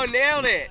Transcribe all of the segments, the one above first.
go, nailed it.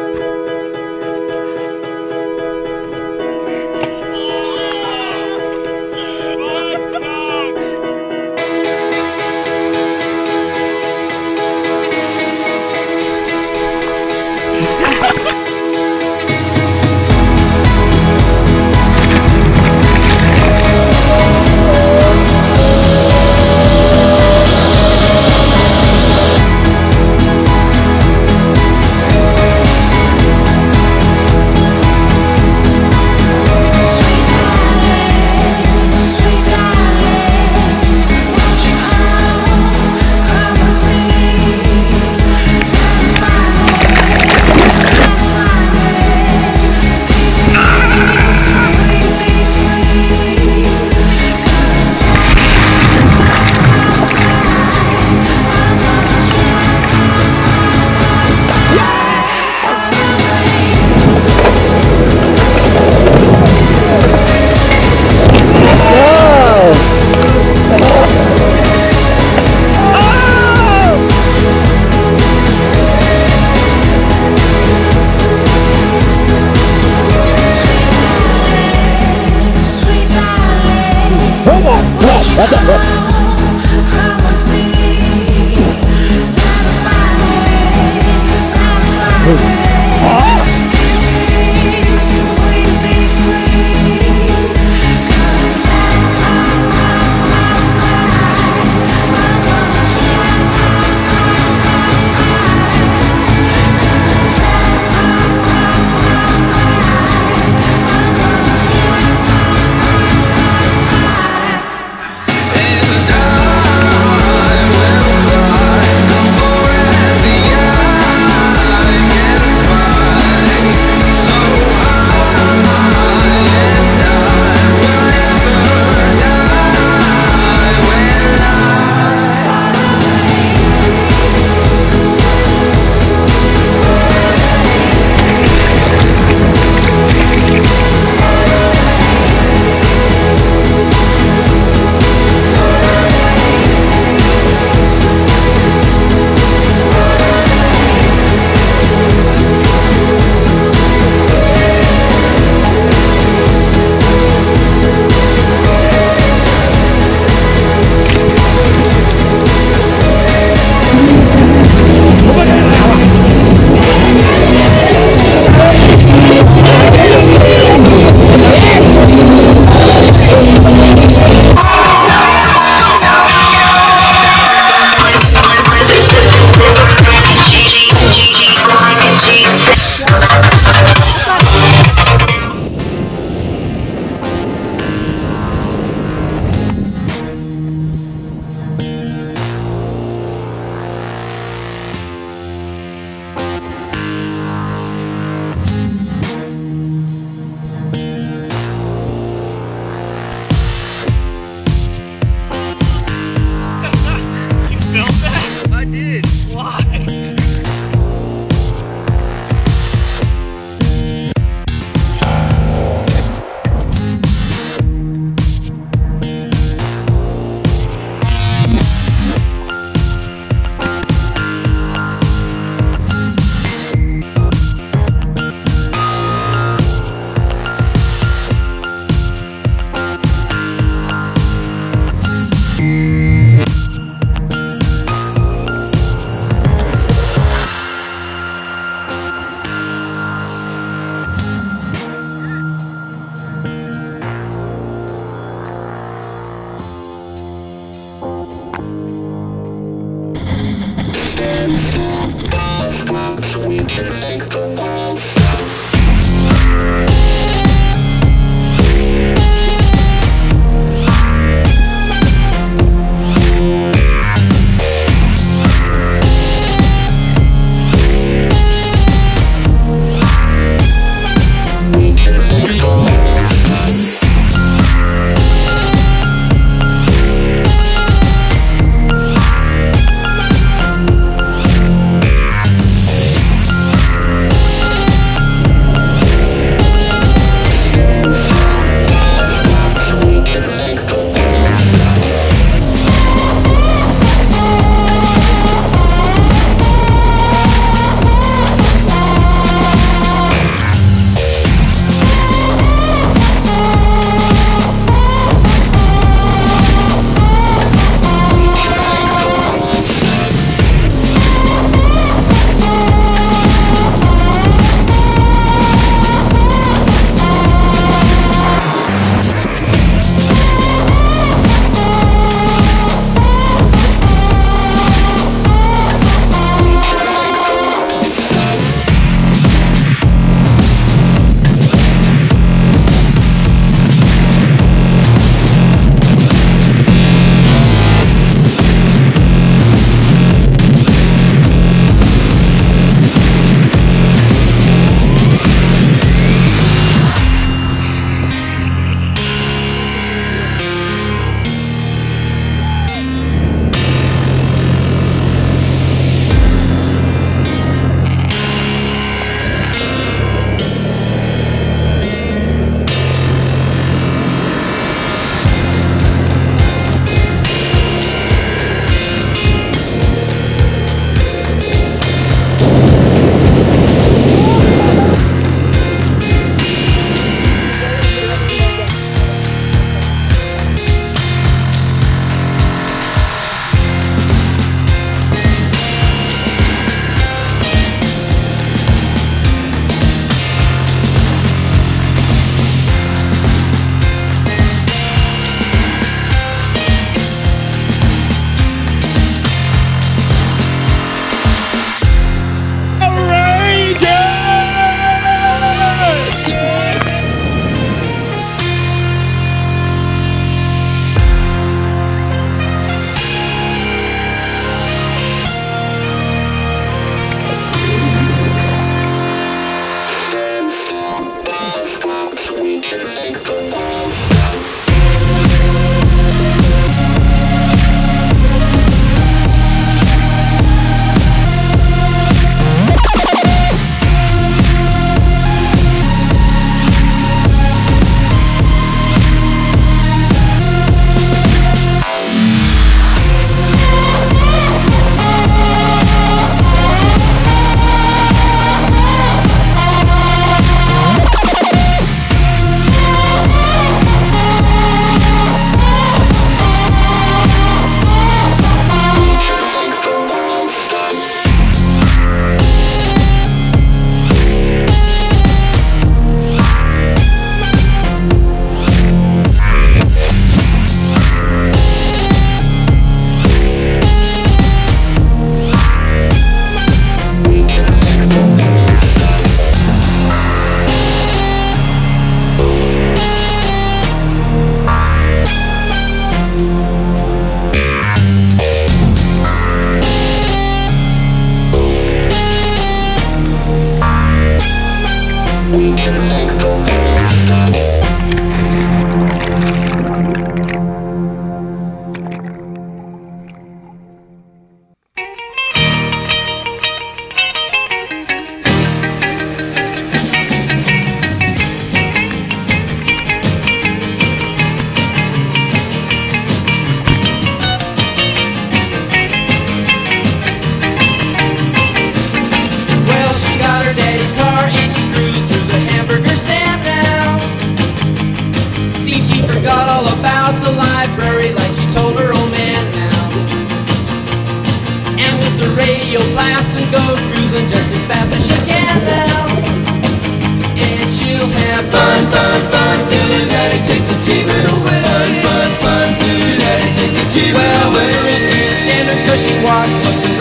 I did. Why?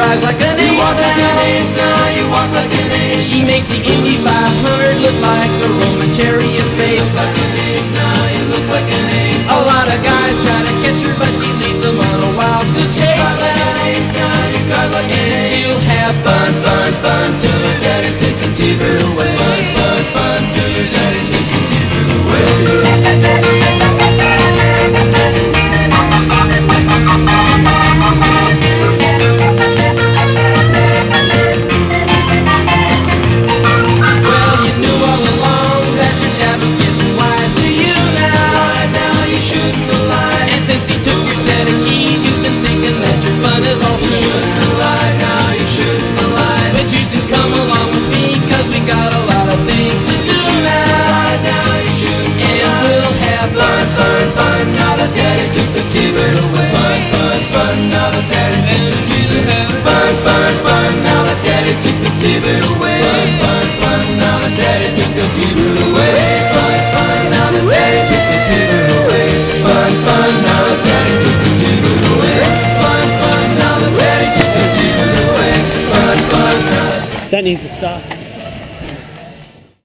flies like an ace. You walk like an ace now, you walk like an ace. She makes the Indy 500 look like a Roman chariot race. You look like an ace now, you look like an ace. A lot of guys try to catch her, but she leads them on a wild goose chase. You drive like an ace now, you drive like an ace. She'll have fun, fun, fun till her daddy takes a T-bird away. Fun, fun, fun till her daddy takes a T-bird away. T-bird away. Fun, fun, fun, now the daddy took the T-bird. Fun, fun, fun, now the daddy took the T-bird away. Fun, fun, fun, now the daddy took the T-bird away. Fun, fun, now the daddy took the T-bird away. Fun, fun, now the daddy took the T-bird away. Fun, fun, now the daddy took the T-bird away. Fun, fun, now. That needs to stop.